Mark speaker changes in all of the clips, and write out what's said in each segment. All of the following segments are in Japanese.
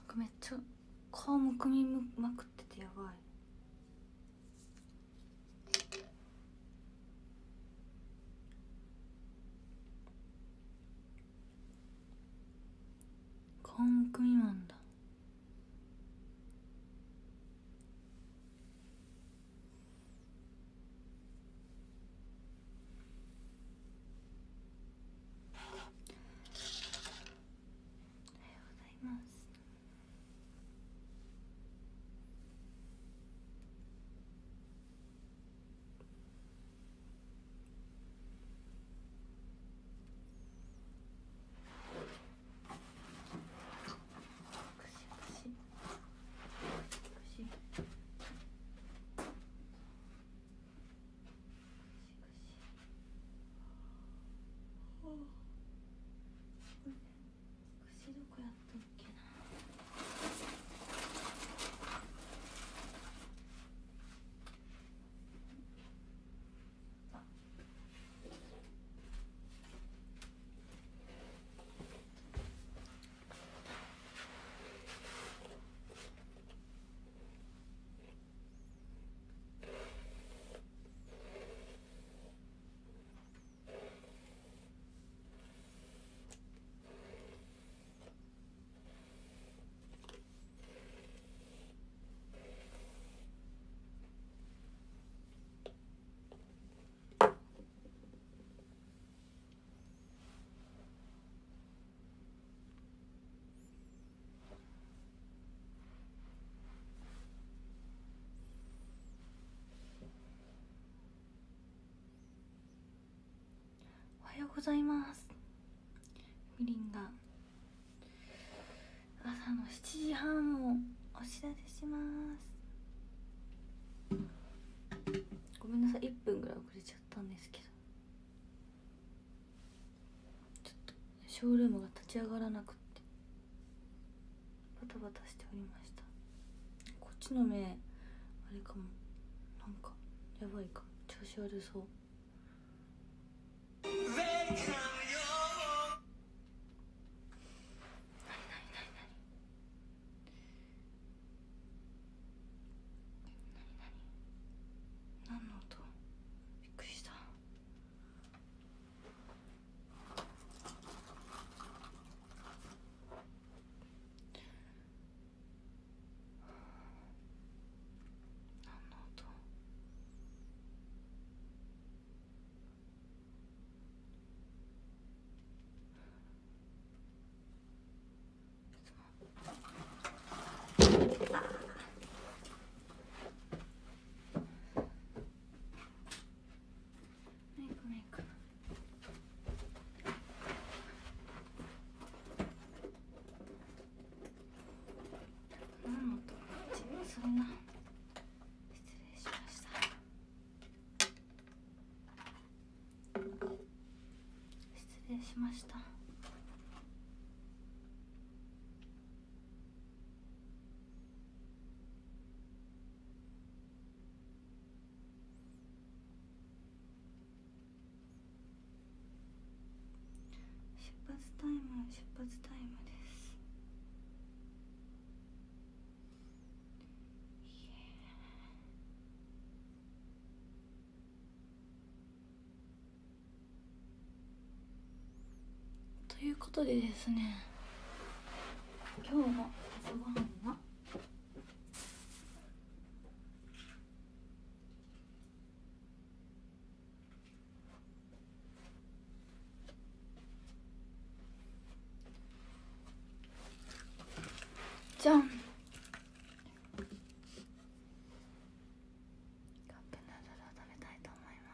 Speaker 1: かめっちゃ顔むくみまくっててやばい。顔むくみマンだ。口どこやったっけな。おはようございます。みりんが朝の7時半をお知らせします。ごめんなさい、1分ぐらい遅れちゃったんですけど、ちょっとショールームが立ち上がらなくってバタバタしておりました。こっちの目あれかも、なんかやばいかも、調子悪そう。何の音？びっくりした。何の音？それな、失礼しました。失礼しました。出発タイムです。ということでですね、今日の朝ごはんはじゃん、カップヌードルを食べたいと思います。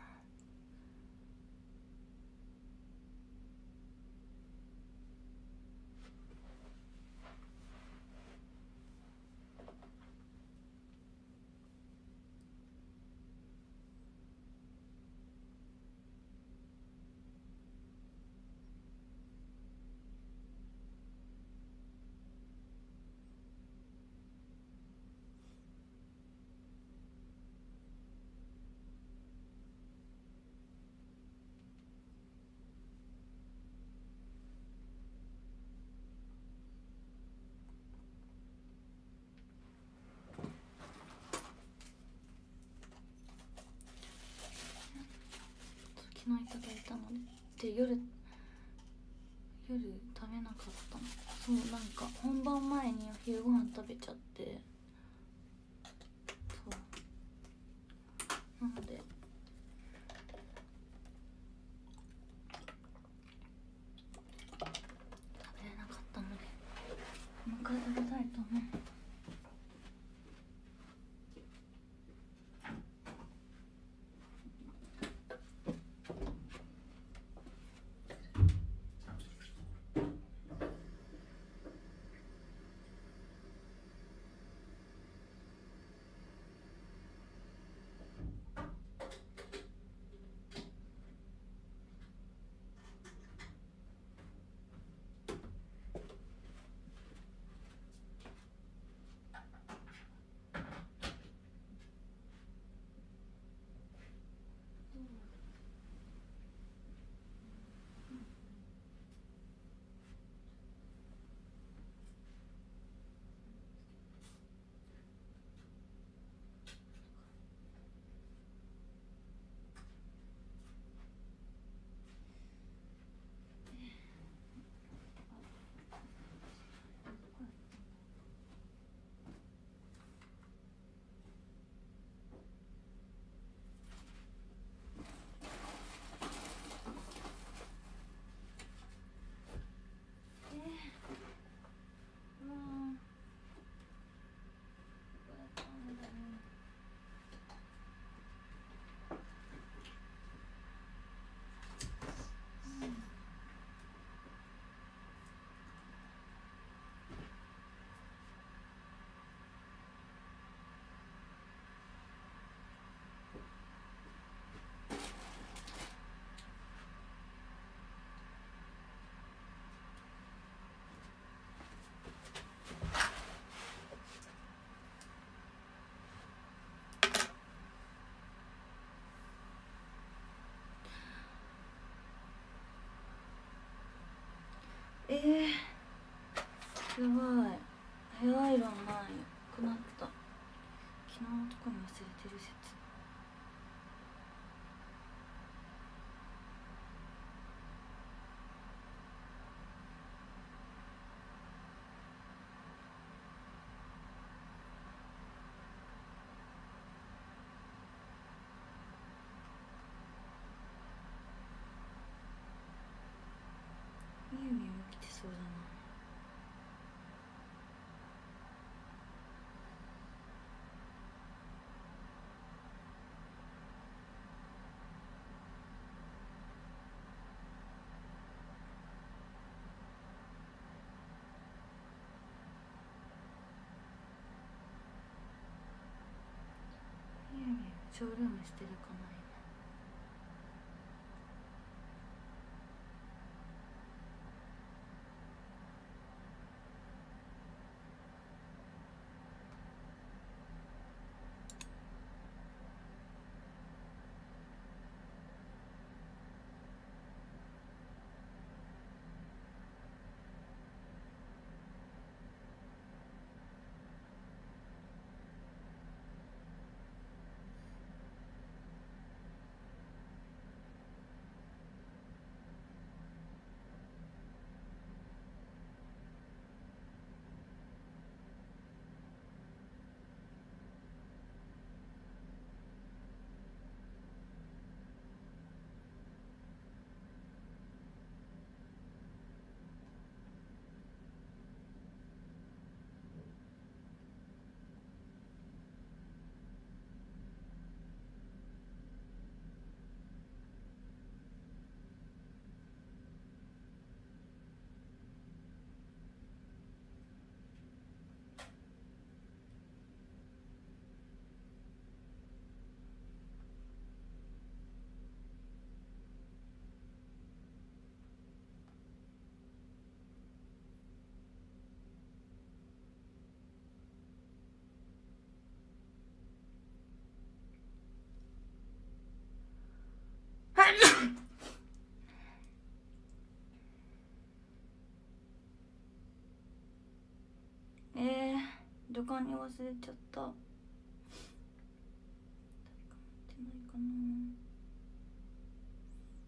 Speaker 1: 昨日いただいたので、夜食べなかったの。そう、なんか本番前にお昼ご飯食べちゃって、そうなので食べれなかったので、もう一回食べたいと思う。やばい、ヘアアイロンないくなった。昨日のとこに忘れてる説。みゆみゆも来てそうだな。みゆみゆショールームしてるかな今。旅館に忘れちゃった。誰か持ってないかな。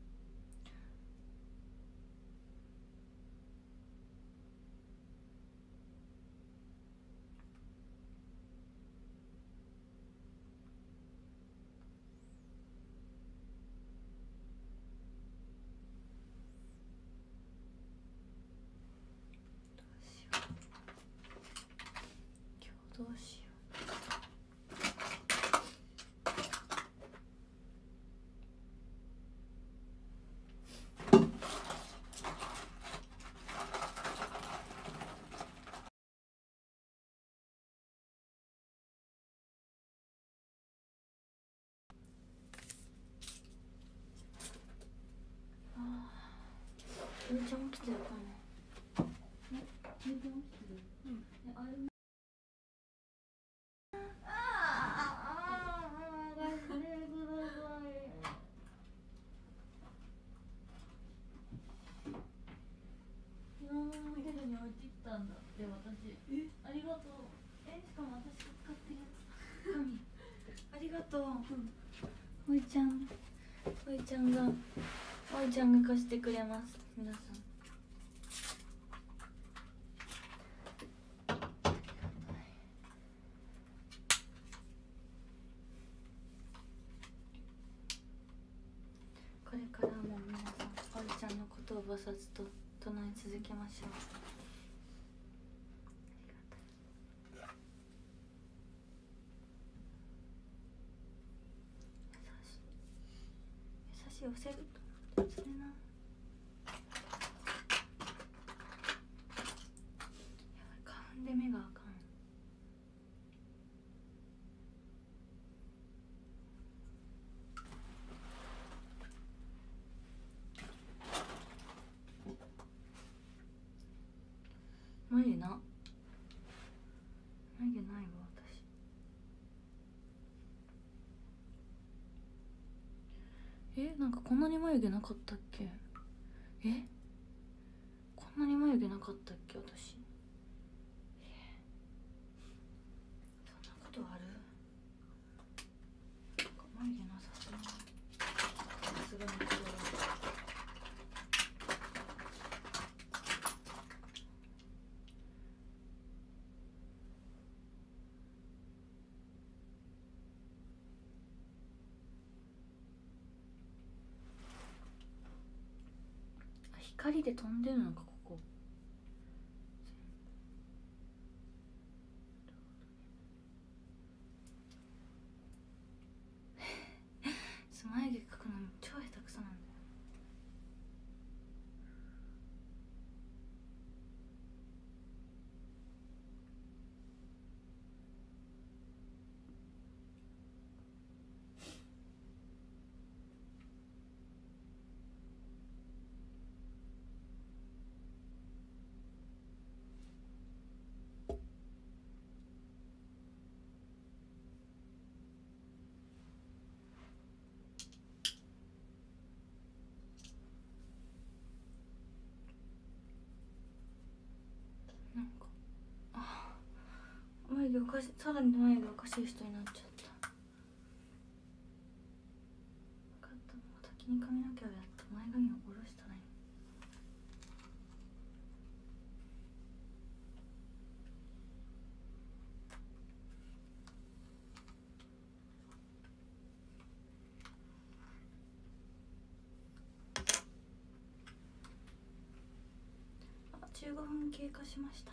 Speaker 1: ありがとう。しかも私が使ってるやつ。紙。ありがとう。おいちゃんが貸してくれます。皆さん。これからも皆さん、おいちゃんのことを菩薩と唱え続けましょう。優しい押せると思ってそれな。やばい、花粉で目があかん。眉毛ないわ私。なんかこんなに眉毛なかったっけ。こんなに眉毛なかったっけ私。そんなことある。眉毛なさそう。さすがにこれは光で飛んでるのかここ。眉毛描くの超下手くそなんだよ。なんか眉毛おかしい。さらに眉毛おかしい人になっちゃった。分かった。もう先に髪の毛をやって前髪を下ろしたらいい。15分経過しました。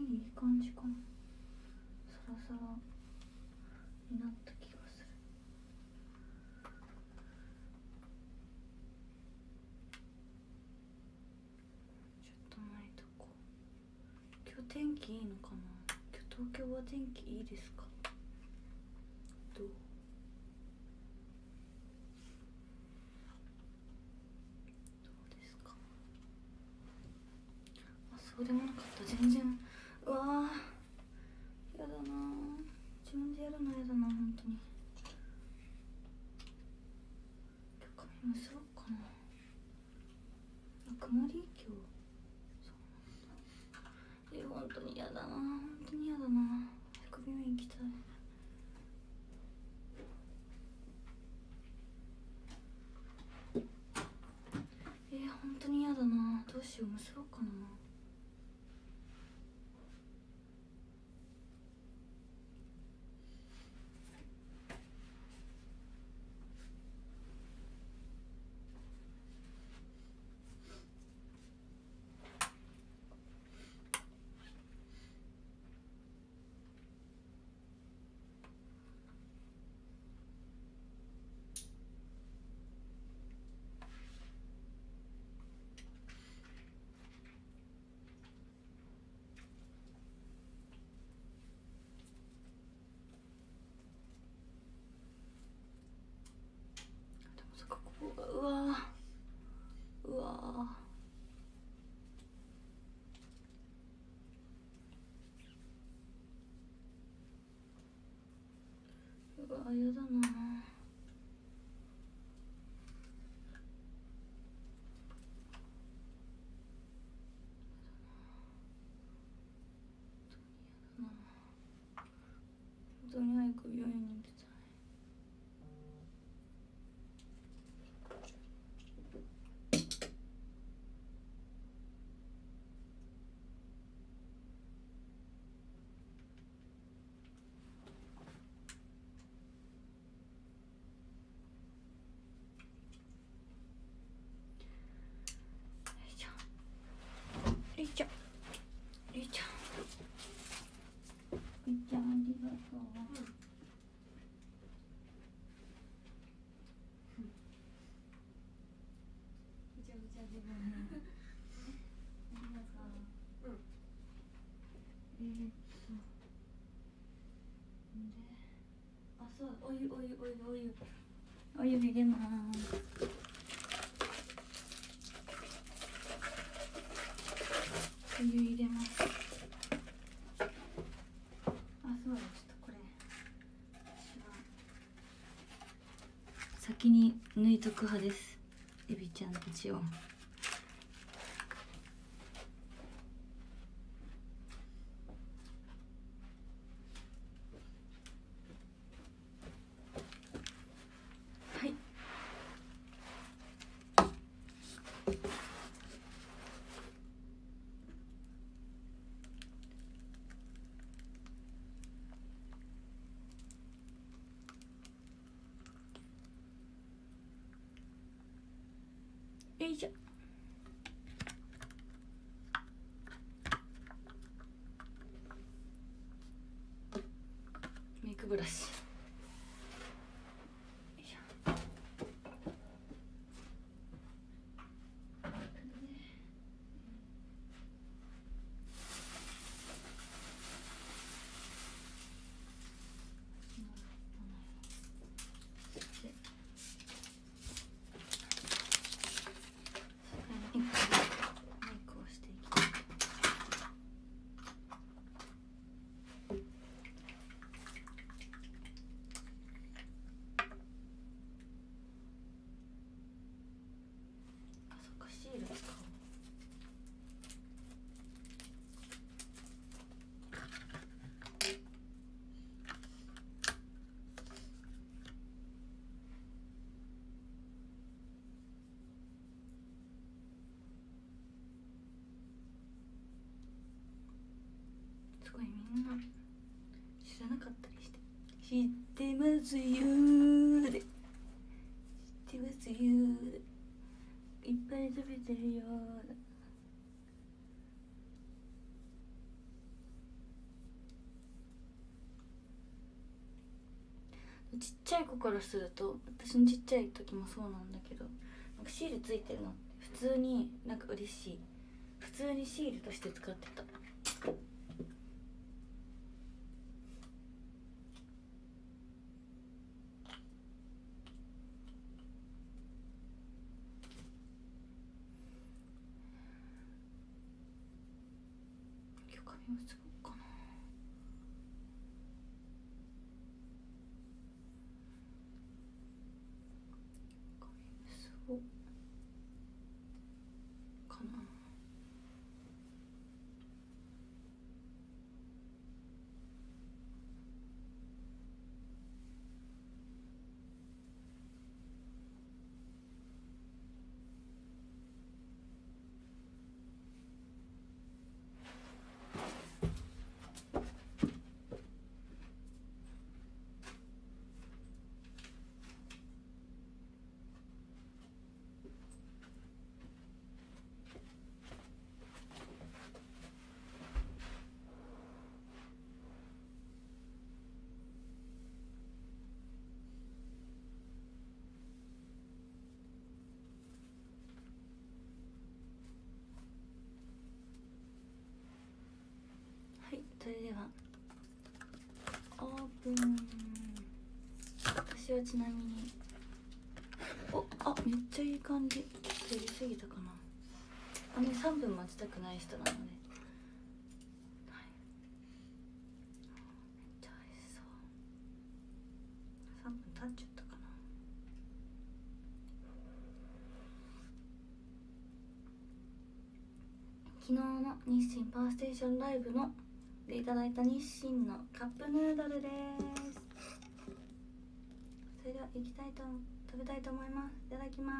Speaker 1: いい感じかな。サラサラになった気がする。ちょっと巻いとこう。今日天気いいのかな。今日東京は天気いいですか。どうですか。あ、そうでもなかった。全然。うわー、やだな。自分でやるのやだな、本当に。今日髪結ぼうかな。曇り今日。本当にやだな、本当にやだな。副病院行きたい。本当にやだな。どうしよう、結ぼうかな。ここがうわー、うわー、うわー、やだな。本当に早く病院に行きたい。りーちゃん、りーちゃん、りーちゃん、ありがとう。ぐちゃぐちゃでもね。ありがとう。で、あ、そう、お湯入れます。お湯入れます。あ、そうだ、ちょっとこれ私は先に抜いとく派です。エビちゃんたちを。はい。よいしょ。メイクブラシ。すごいみんな知らなかったりして。知ってますよーで、知ってますよーで、いっぱい食べてるよーで。 ちっちゃい子からすると、私のちっちゃい時もそうなんだけど、なんかシールついてるのって普通になんか嬉しい、普通にシールとして使ってた。今日髪結ぼうかな。髪結ぼうかな。はい、それではオープン。私はちなみにめっちゃいい感じ。やりすぎたかな。あんまり3分待ちたくない人なので、はい、めっちゃ美味しそう。3分経っちゃったかな。昨日の日清パワーステーションライブのでいただいた日清のカップヌードルです。それでは食べたいと思います。いただきます。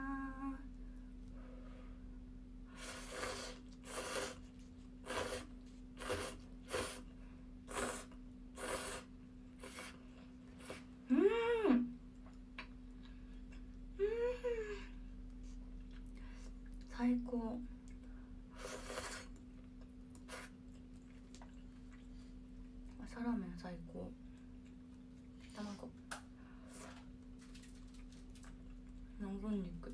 Speaker 1: 最高。朝ラーメン最高。卵、南蛮肉、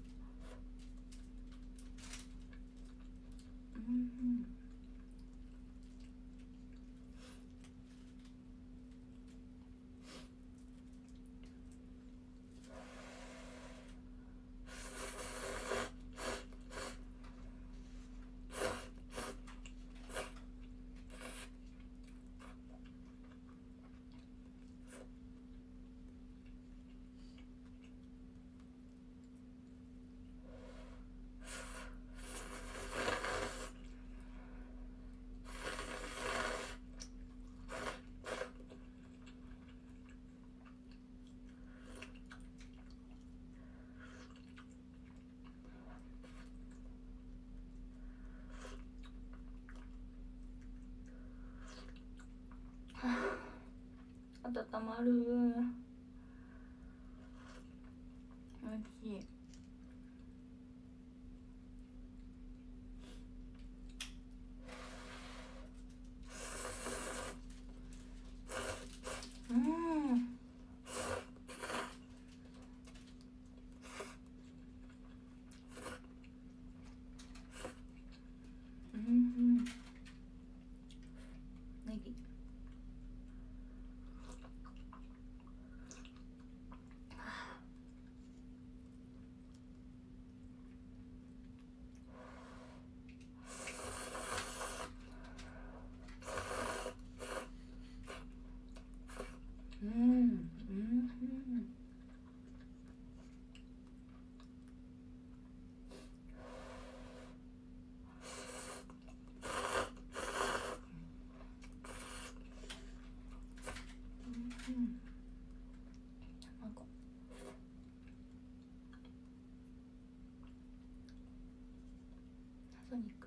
Speaker 1: 温まる。おいしい。ネギ。卵。謎肉。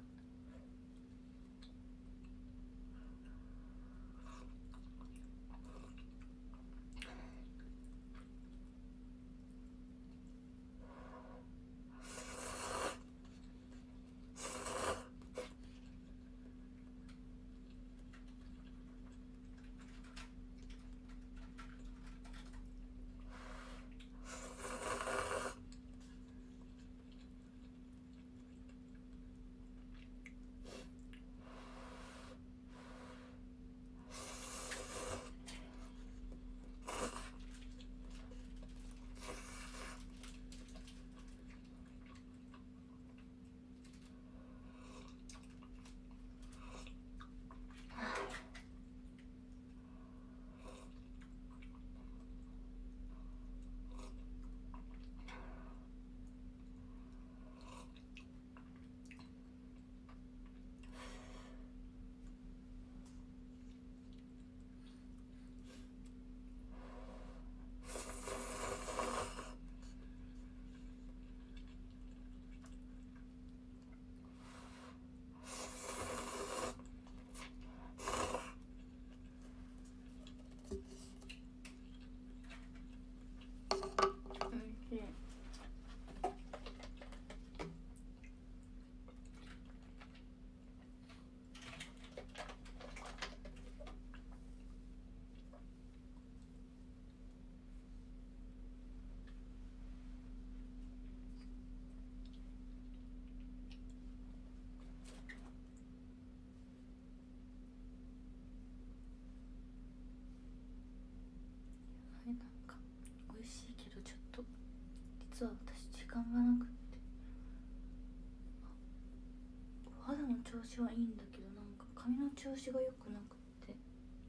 Speaker 1: 調子はいいんだけど、なんか髪の調子が良くなくって、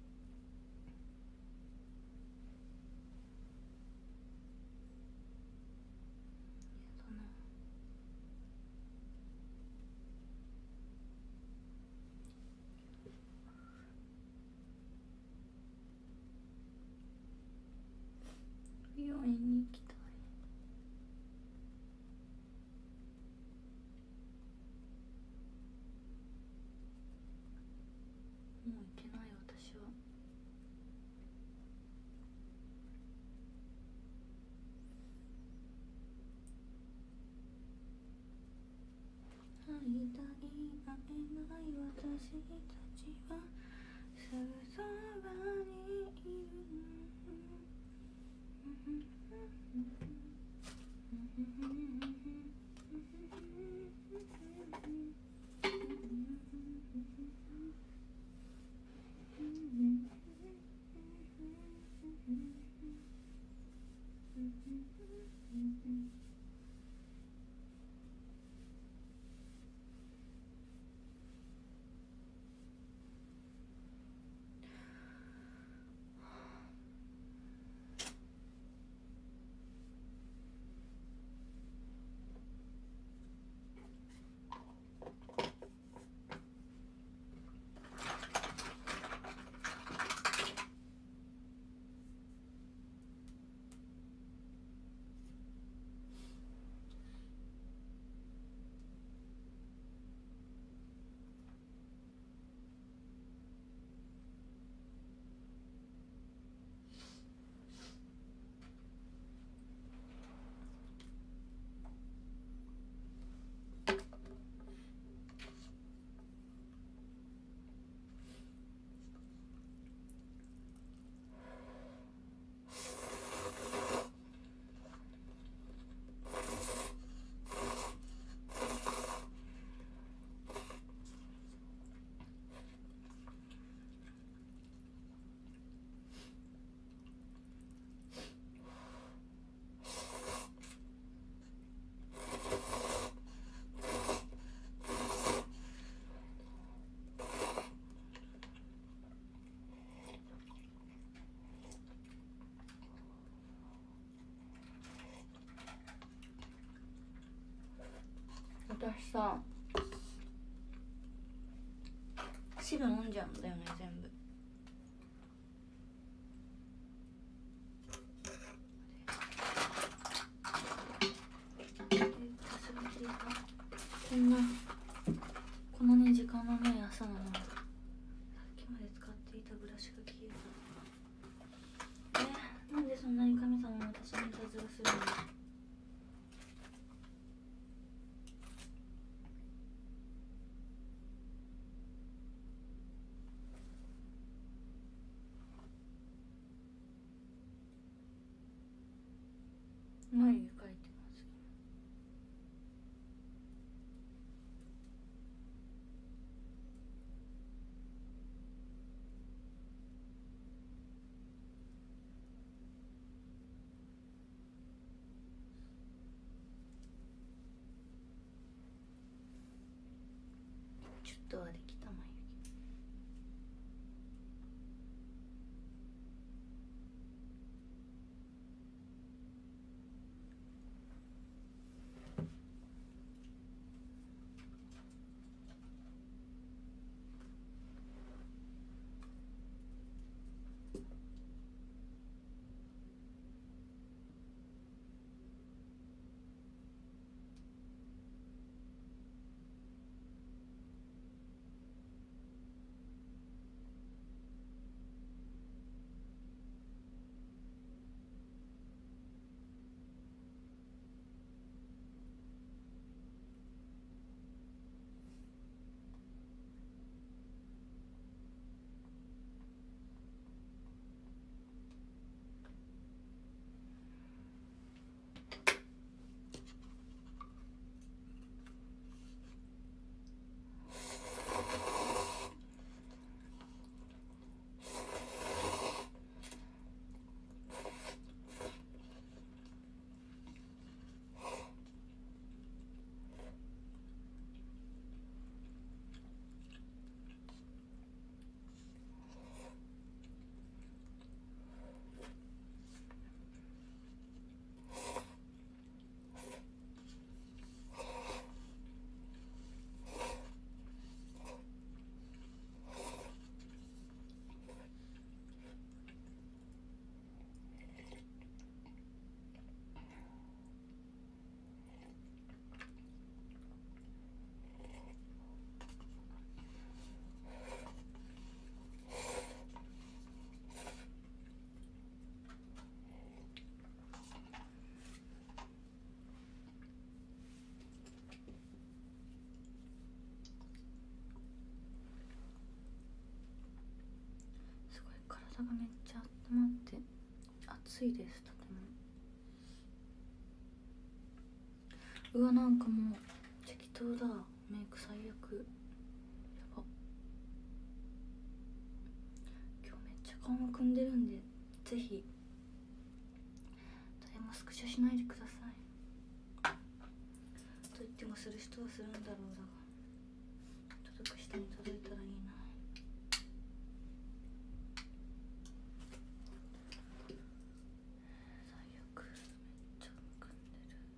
Speaker 1: やだな。病院に行きたい。もう行けない私は。会いたい会えない私たちはすぐそばにいる。私さ、汁飲んじゃうんだよね全部。こんなに時間のない朝なのにさっきまで使っていたブラシが消えた。なんでそんなに神様は私にいたずらするの？眉毛描いてます。ちょっとはできた眉毛。 体がめっちゃ温まって暑いです。とても。うわ、なんかもう適当だ。メイク最悪。やば。今日めっちゃ顔も組んでるんで、ぜひ誰もスクショしないでください。と言ってもする人はするんだろうだが、届く人に届いたらいいな。最悪。めっちゃ組んでる。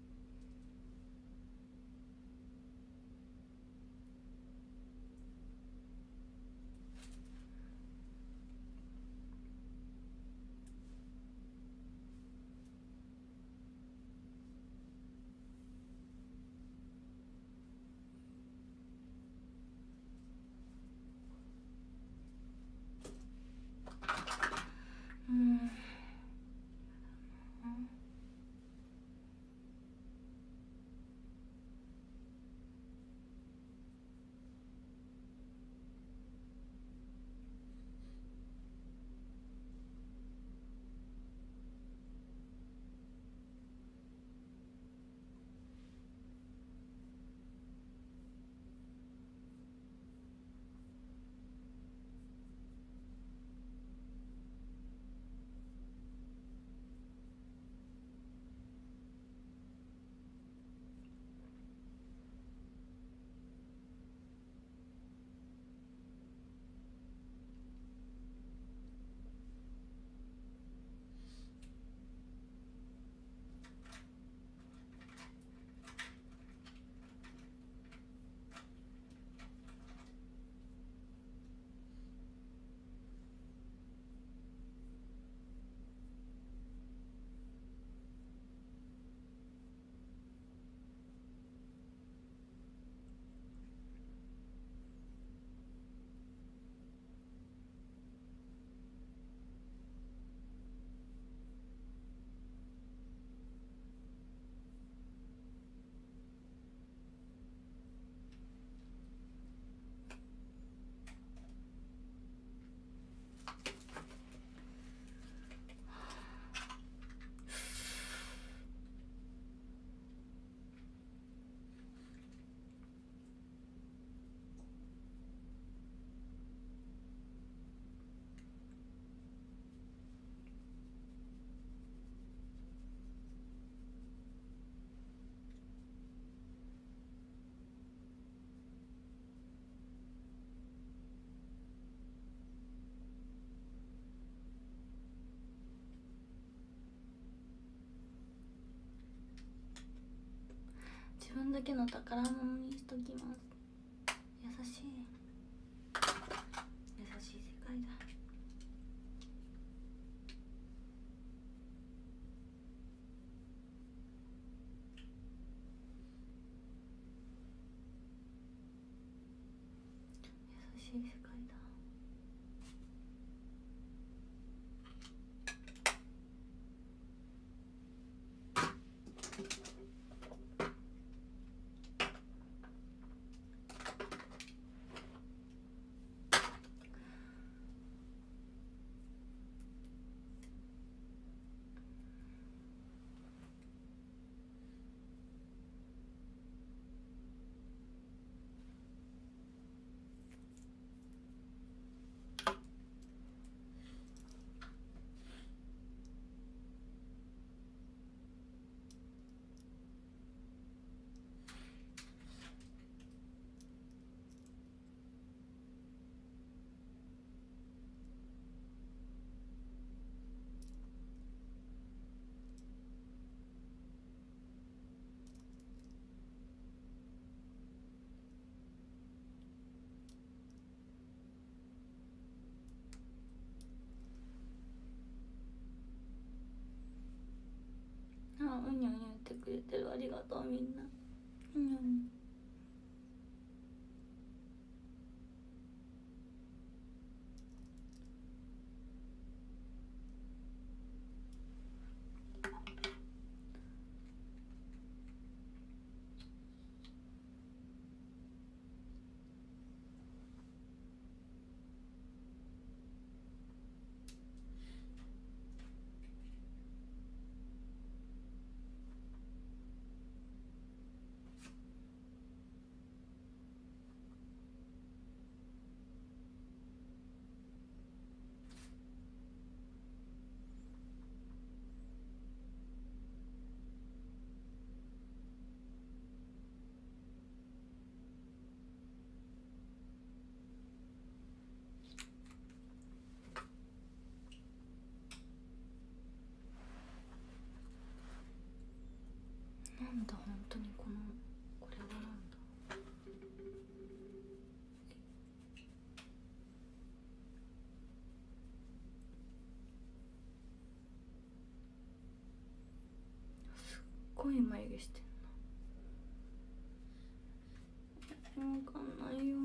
Speaker 1: 自分だけの宝物にしときます。優しい優しい世界だ。優しい世界だ。あ、うにゃうにゃ言ってくれてる。ありがとうみんな。うにゃうにゃ。 なんだ本当にこれはなんだ。すっごい眉毛してんな。わかんないよ。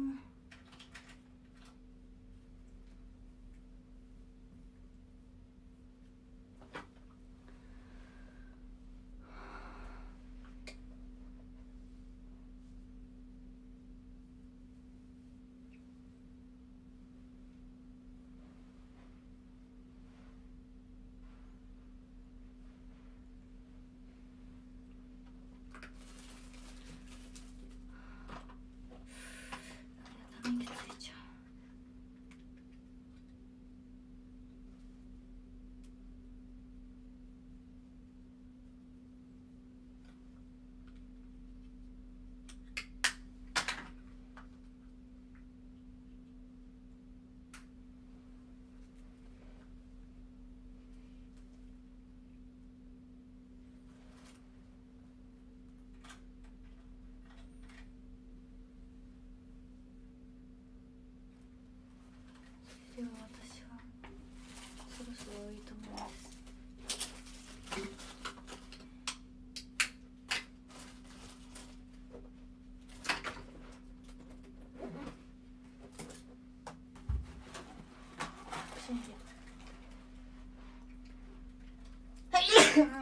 Speaker 1: ため息ついちゃう。では私はそろそろいいと思います。はい。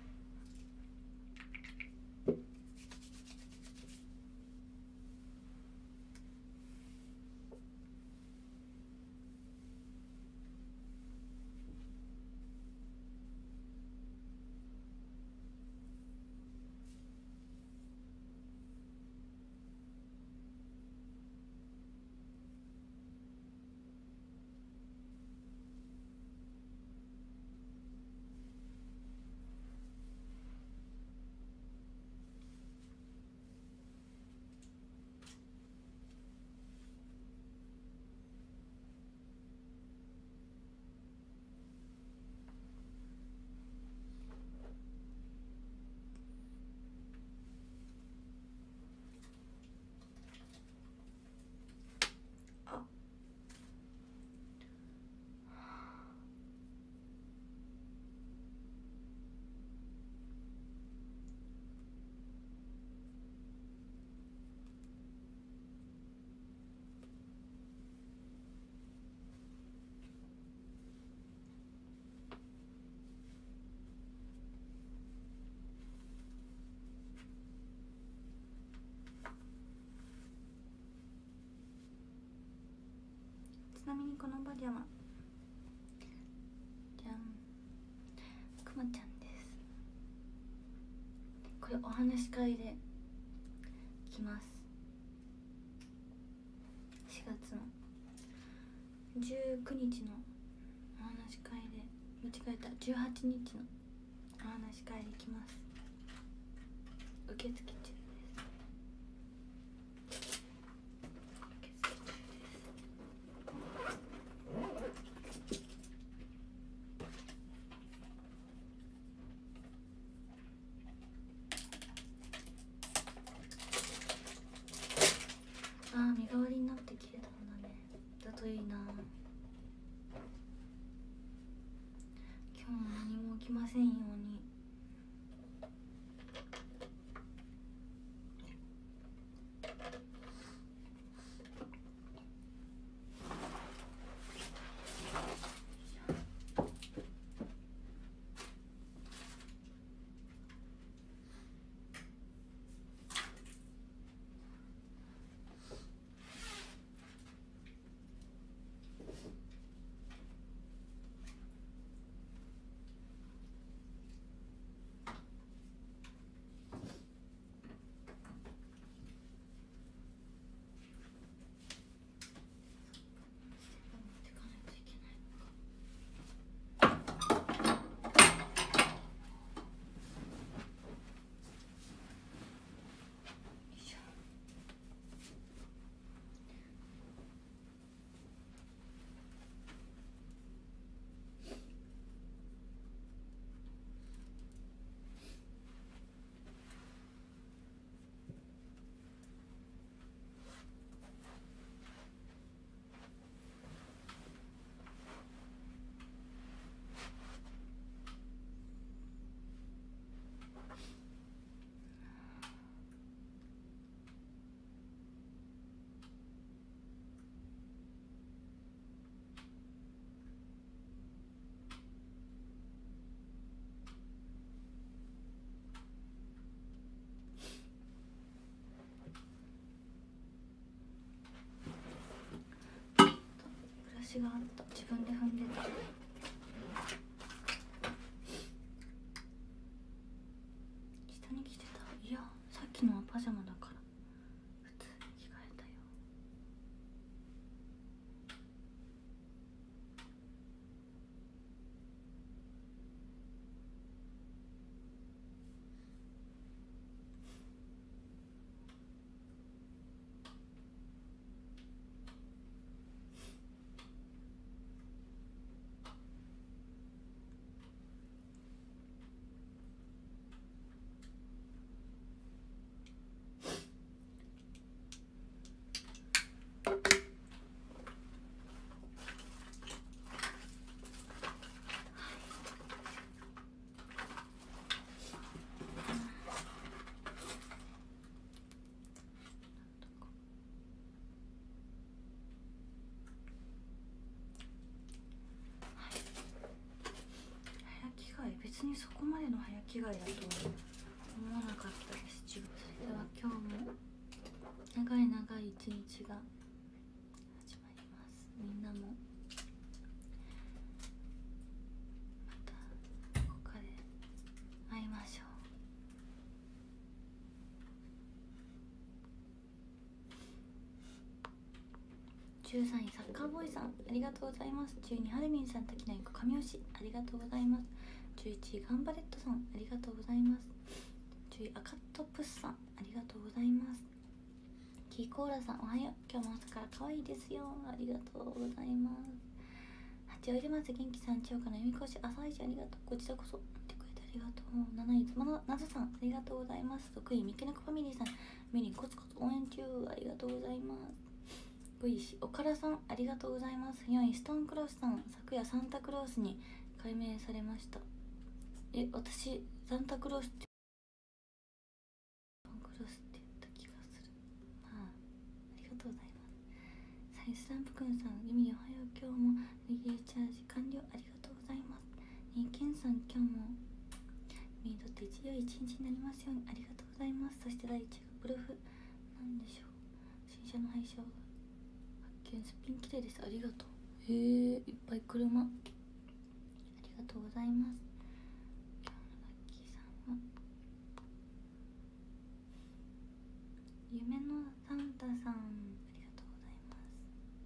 Speaker 1: ちなみにこのパジャマじゃん、くまちゃんです。これお話し会で着ます。4月の19日のお話し会で、間違えた、18日のお話し会で着ます。受付中です。ああ、身代わりになって切れたんだね。だといいな。今日も何も起きませんように。 しがあった。自分で踏んでた。下に着てた。いやさっきのはパジャマだから普通に着替えたよ。別にそこまでの早着替えだとは思わなかったです。自分それでは今日も長い長い一日が始まります。みんなもまたどこかで会いましょう。13位サッカーボーイさんありがとうございます。12位ハルミンさん滝の子神吉ありがとうございます。11位ガンバレットさんありがとうございます。10位アカットプスさんありがとうございます。キーコーラさんおはよう、今日も朝から可愛いですよありがとうございます。8位おいでます元気さん、超過の読み越し朝一ありがとう、こちらこそ来てくれてありがとう。7位つまななずさんありがとうございます。6位三毛猫ファミリーさんミリンコツコツ応援中ありがとうございます。5位岡田さんありがとうございます。4位ストーンクロスさん昨夜サンタクロースに改名されました。私サンタクロースって言った気がする。ありがとうございます。サイスランプくんさんゆみおはよう、今日もリレーチャージ完了ありがとうございます。ケンさん今日もみにとって良い一日になりますようにありがとうございます。そして第1位がブルフなんでしょう、新車の配車発見すっぴん綺麗ですありがとう。いっぱい車ありがとうございます。今日のラッキーさんは夢のサンタさんありがとうございます。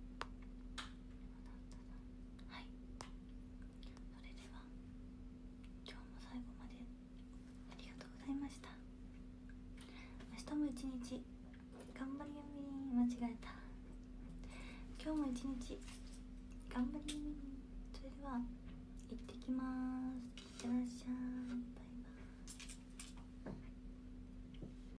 Speaker 1: はい、それでは今日も最後までありがとうございました。明日も一日頑張りよみ間違えた。今日も一日頑張りよみ。それでは行ってきます。いってらっしゃい。